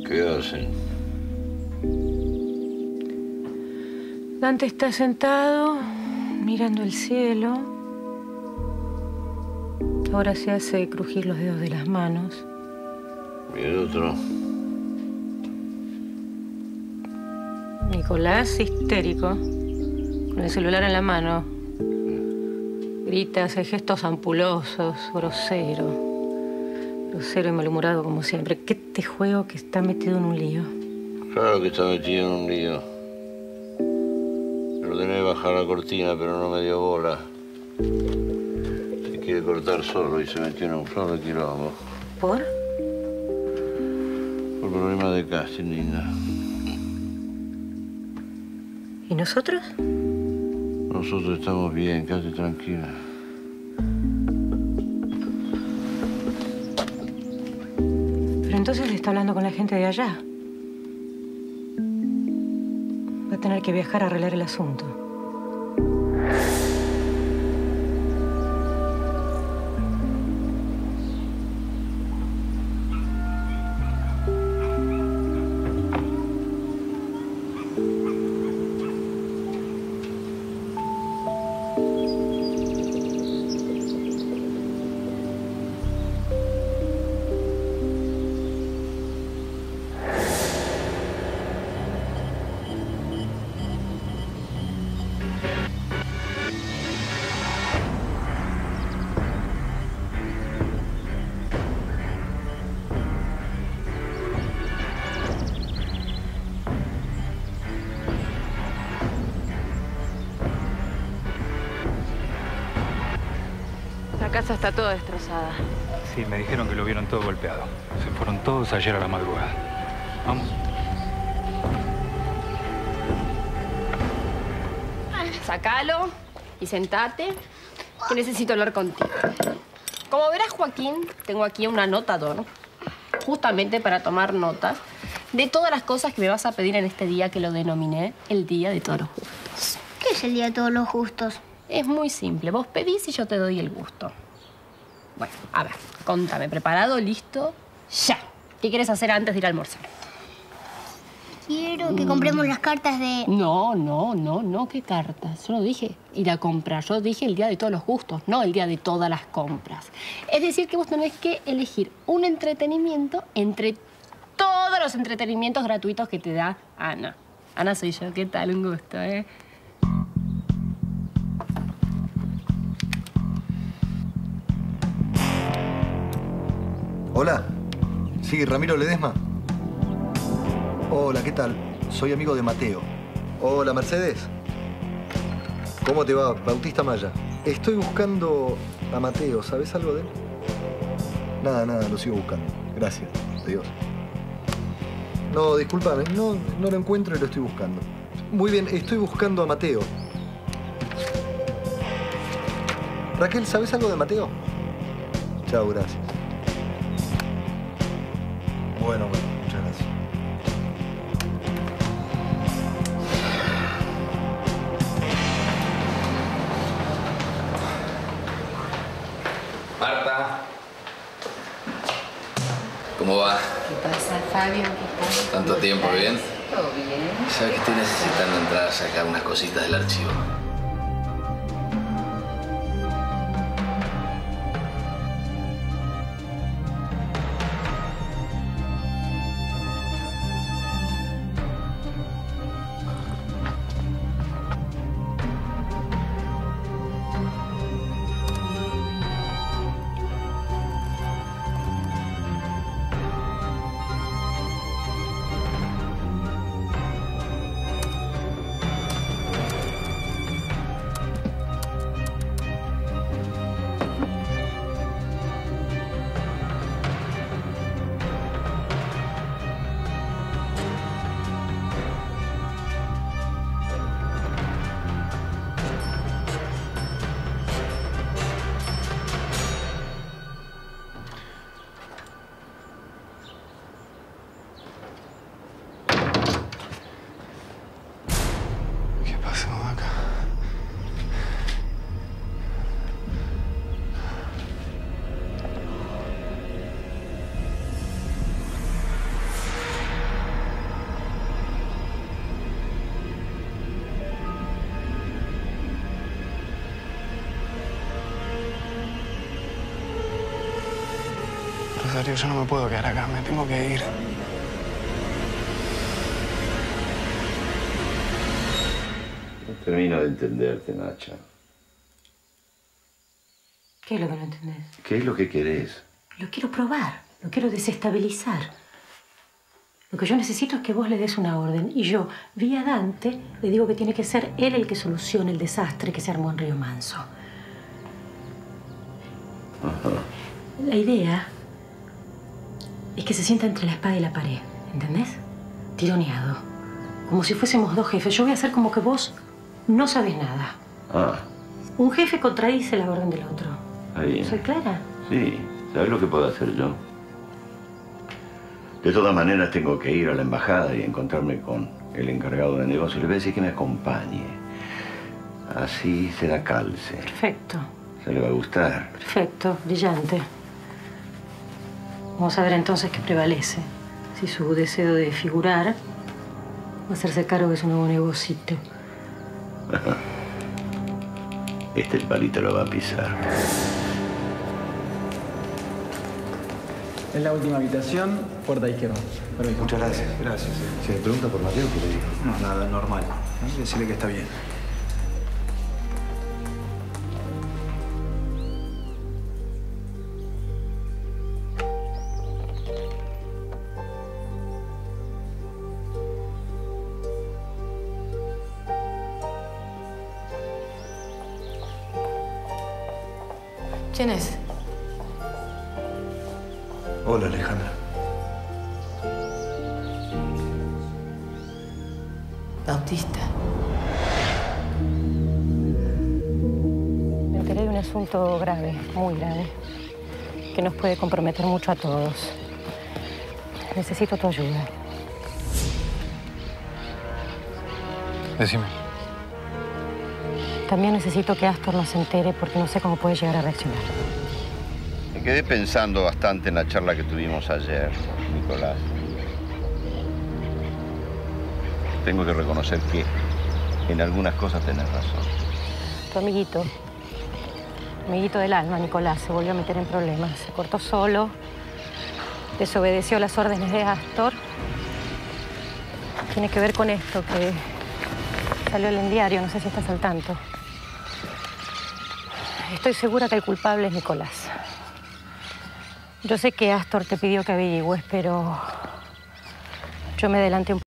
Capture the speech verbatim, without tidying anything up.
¿Qué hacen? Dante está sentado, mirando el cielo. Ahora se hace crujir los dedos de las manos. ¿Y el otro? Nicolás, histérico, con el celular en la mano. Grita, hace gestos ampulosos, grosero. Grosero y malhumorado como siempre. ¿Qué te juego que está metido en un lío? Claro que está metido en un lío. Le ordené bajar la cortina, pero no me dio bola. Se quiere cortar solo y se metió en un solo quilombo. ¿Por? Por problemas de casting, linda. ¿Y nosotros? Nosotros estamos bien, quédate tranquila. Pero entonces está hablando con la gente de allá. Va a tener que viajar a arreglar el asunto. La casa está toda destrozada. Sí, me dijeron que lo vieron todo golpeado. Se fueron todos ayer a la madrugada. Vamos. Sácalo y sentate, que necesito hablar contigo. Como verás, Joaquín, tengo aquí un anotador, justamente para tomar notas de todas las cosas que me vas a pedir en este día que lo denominé el Día de Todos los Justos. ¿Qué es el Día de Todos los Justos? Es muy simple. Vos pedís y yo te doy el gusto. Bueno, a ver, contame. ¿Preparado? ¿Listo? ¡Ya! ¿Qué quieres hacer antes de ir a almorzar? Quiero que compremos las cartas de... No, no, no, no. ¿Qué cartas? Yo no dije ir a comprar. Yo dije el Día de Todos los Justos, no el Día de Todas las Compras. Es decir, que vos tenés que elegir un entretenimiento entre todos los entretenimientos gratuitos que te da Ana. Ana soy yo. ¿Qué tal? Un gusto, ¿eh? Hola. Sí, Ramiro Ledesma. Hola, ¿qué tal? Soy amigo de Mateo. Hola, Mercedes. ¿Cómo te va? Bautista Maya. Estoy buscando a Mateo. ¿Sabes algo de él? Nada, nada, lo sigo buscando. Gracias. Adiós. No, discúlpame. No, no lo encuentro y lo estoy buscando. Muy bien, estoy buscando a Mateo. Raquel, ¿sabes algo de Mateo? Chao, gracias. Bueno, bueno, muchas gracias. Marta. ¿Cómo va? ¿Qué pasa, Fabio? ¿Qué tal? ¿Tanto tiempo? ¿Bien? Todo bien. Sabes que estoy necesitando entrar a sacar unas cositas del archivo. Darío, yo no me puedo quedar acá, me tengo que ir. No termino de entenderte, Nacha. ¿Qué es lo que no entendés? ¿Qué es lo que querés? Lo quiero probar, lo quiero desestabilizar. Lo que yo necesito es que vos le des una orden y yo, vía Dante, le digo que tiene que ser él el que solucione el desastre que se armó en Río Manso. Ajá. La idea es que se sienta entre la espada y la pared, ¿entendés? Tironeado. Como si fuésemos dos jefes. Yo voy a hacer como que vos no sabés nada. Ah. Un jefe contradice la orden del otro. Ahí. ¿Soy clara? Sí. ¿Sabes lo que puedo hacer yo? De todas maneras, tengo que ir a la embajada y encontrarme con el encargado de negocio. Le voy a decir que me acompañe. Así se da calce. Perfecto. Se le va a gustar. Perfecto. Brillante. Vamos a ver entonces qué prevalece. Si su deseo de figurar o hacerse cargo de su nuevo negocito. Este el palito lo va a pisar. En la última habitación, puerta izquierda. Perfecto. Muchas gracias. Gracias. Si me pregunta por Mateo, ¿qué le digo? No, nada, normal. ¿No? Decirle que está bien. ¿Quién es? Hola, Alejandra. Bautista. Me enteré de un asunto grave, muy grave, que nos puede comprometer mucho a todos. Necesito tu ayuda. Decime. También necesito que Astor nos entere porque no sé cómo puede llegar a reaccionar. Me quedé pensando bastante en la charla que tuvimos ayer, Nicolás. Tengo que reconocer que en algunas cosas tenés razón. Tu amiguito, amiguito del alma, Nicolás, se volvió a meter en problemas. Se cortó solo, desobedeció las órdenes de Astor. Tiene que ver con esto que salió en el diario, no sé si estás al tanto. Estoy segura que el culpable es Nicolás. Yo sé que Astor te pidió que averigües, pero yo me adelanté un poco.